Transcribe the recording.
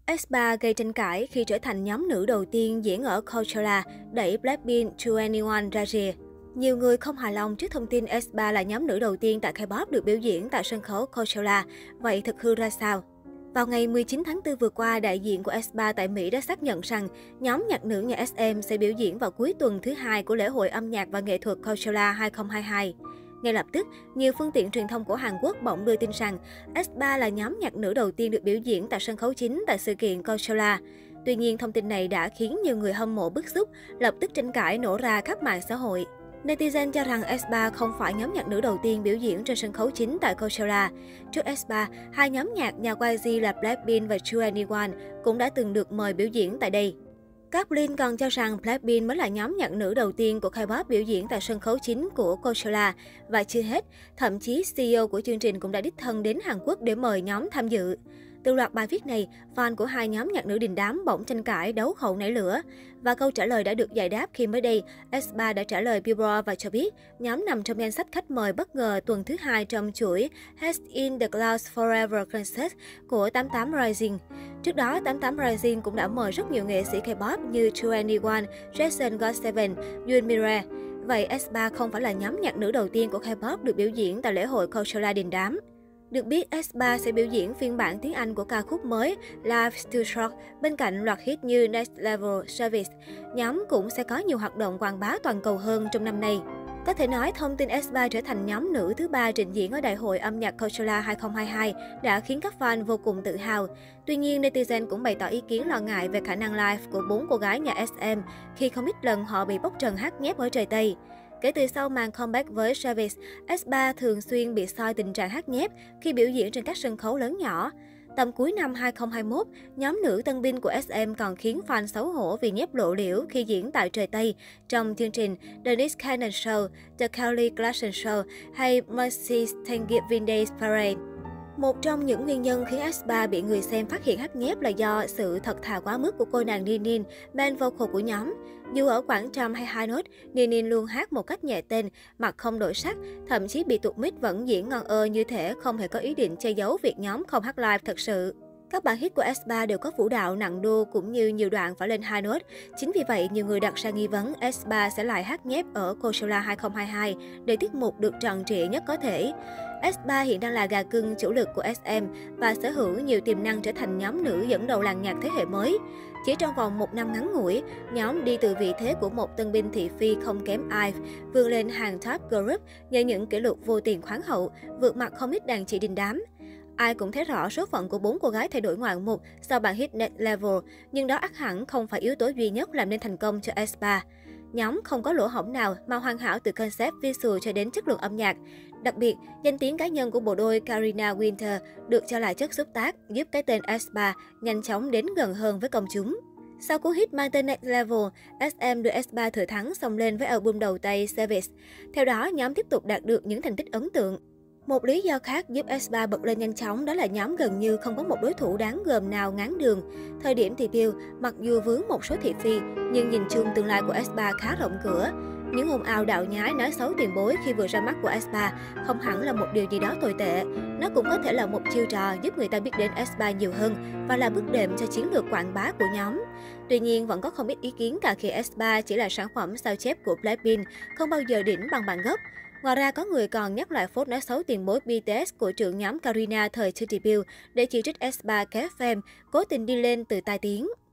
aespa gây tranh cãi khi trở thành nhóm nữ đầu tiên diễn ở Coachella, đẩy Blackpink 2NE1 ra rìa. Nhiều người không hài lòng trước thông tin aespa là nhóm nữ đầu tiên tại K-pop được biểu diễn tại sân khấu Coachella. Vậy thực hư ra sao? Vào ngày 19 tháng 4 vừa qua, đại diện của aespa tại Mỹ đã xác nhận rằng nhóm nhạc nữ nhà SM sẽ biểu diễn vào cuối tuần thứ hai của lễ hội âm nhạc và nghệ thuật Coachella 2022. Ngay lập tức, nhiều phương tiện truyền thông của Hàn Quốc bỗng đưa tin rằng aespa là nhóm nhạc nữ đầu tiên được biểu diễn tại sân khấu chính tại sự kiện Coachella. Tuy nhiên, thông tin này đã khiến nhiều người hâm mộ bức xúc, lập tức tranh cãi nổ ra khắp mạng xã hội. Netizen cho rằng aespa không phải nhóm nhạc nữ đầu tiên biểu diễn trên sân khấu chính tại Coachella. Trước aespa, hai nhóm nhạc nhà YG là Blackpink và 2NE1 cũng đã từng được mời biểu diễn tại đây. Các Blink còn cho rằng Blackpink mới là nhóm nhạc nữ đầu tiên của K-pop biểu diễn tại sân khấu chính của Coachella. Và chưa hết, thậm chí CEO của chương trình cũng đã đích thân đến Hàn Quốc để mời nhóm tham dự. Từ loạt bài viết này, fan của hai nhóm nhạc nữ đình đám bỗng tranh cãi đấu khẩu nảy lửa. Và câu trả lời đã được giải đáp khi mới đây, aespa đã trả lời Billboard và cho biết nhóm nằm trong danh sách khách mời bất ngờ tuần thứ hai trong chuỗi Heads in the Clouds Forever Concert của 88 Rising. Trước đó, 88 Rising cũng đã mời rất nhiều nghệ sĩ K-pop như 2NE1, Jason GOT7, Yoon Mira. Vậy aespa không phải là nhóm nhạc nữ đầu tiên của K-pop được biểu diễn tại lễ hội Coachella đình đám. Được biết, aespa sẽ biểu diễn phiên bản tiếng Anh của ca khúc mới Life's Too Short bên cạnh loạt hit như Next Level, Service. Nhóm cũng sẽ có nhiều hoạt động quảng bá toàn cầu hơn trong năm nay. Có thể nói, thông tin aespa trở thành nhóm nữ thứ ba trình diễn ở Đại hội âm nhạc Coachella 2022 đã khiến các fan vô cùng tự hào. Tuy nhiên, netizen cũng bày tỏ ý kiến lo ngại về khả năng live của 4 cô gái nhà SM khi không ít lần họ bị bóc trần hát nhép ở trời Tây. Kể từ sau màn comeback với Service, aespa thường xuyên bị soi tình trạng hát nhép khi biểu diễn trên các sân khấu lớn nhỏ. Tầm cuối năm 2021, nhóm nữ tân binh của SM còn khiến fan xấu hổ vì nhép lộ liễu khi diễn tại trời Tây trong chương trình The Nick Cannon Show, The Kelly Clarkson Show hay Mercy's Thanksgiving Day Parade. Một trong những nguyên nhân khiến aespa bị người xem phát hiện hát nhép là do sự thật thà quá mức của cô nàng Ninin, main vocal của nhóm. Dù ở quãng trầm hay high note, Ninin luôn hát một cách nhẹ tên, mặt không đổi sắc, thậm chí bị tụt mic vẫn diễn ngon như thể không hề có ý định che giấu việc nhóm không hát live thật sự. Các bản hit của aespa đều có vũ đạo nặng đô cũng như nhiều đoạn phải lên high note. Chính vì vậy, nhiều người đặt ra nghi vấn aespa sẽ lại hát nhép ở Coachella 2022 để tiết mục được tròn trịa nhất có thể. aespa hiện đang là gà cưng chủ lực của SM và sở hữu nhiều tiềm năng trở thành nhóm nữ dẫn đầu làng nhạc thế hệ mới. Chỉ trong vòng một năm ngắn ngủi, nhóm đi từ vị thế của một tân binh thị phi không kém IVE, vươn lên hàng top group nhờ những kỷ lục vô tiền khoáng hậu, vượt mặt không ít đàn chị đình đám. Ai cũng thấy rõ số phận của 4 cô gái thay đổi ngoạn mục sau bản hit Next Level, nhưng đó ắt hẳn không phải yếu tố duy nhất làm nên thành công cho aespa. Nhóm không có lỗ hổng nào mà hoàn hảo từ concept visual cho đến chất lượng âm nhạc. Đặc biệt, danh tiếng cá nhân của bộ đôi Karina Winter được cho là chất xúc tác, giúp cái tên aespa nhanh chóng đến gần hơn với công chúng. Sau cú hit mang tên Next Level, SM đưa aespa thừa thắng xông lên với album đầu tay Service. Theo đó, nhóm tiếp tục đạt được những thành tích ấn tượng. Một lý do khác giúp aespa bật lên nhanh chóng đó là nhóm gần như không có một đối thủ đáng gờm nào ngáng đường. Thời điểm debut, mặc dù vướng một số thị phi, nhưng nhìn chung tương lai của aespa khá rộng cửa. Những ồn ào đạo nhái nói xấu tiền bối khi vừa ra mắt của aespa không hẳn là một điều gì đó tồi tệ. Nó cũng có thể là một chiêu trò giúp người ta biết đến aespa nhiều hơn và là bước đệm cho chiến lược quảng bá của nhóm. Tuy nhiên, vẫn có không ít ý kiến cả khi aespa chỉ là sản phẩm sao chép của Blackpink, không bao giờ đỉnh bằng bản gốc. Ngoài ra, có người còn nhắc lại phốt nói xấu tiền bối BTS của trưởng nhóm Karina thời chưa debut để chỉ trích aespa kéo fan, cố tình đi lên từ tai tiếng.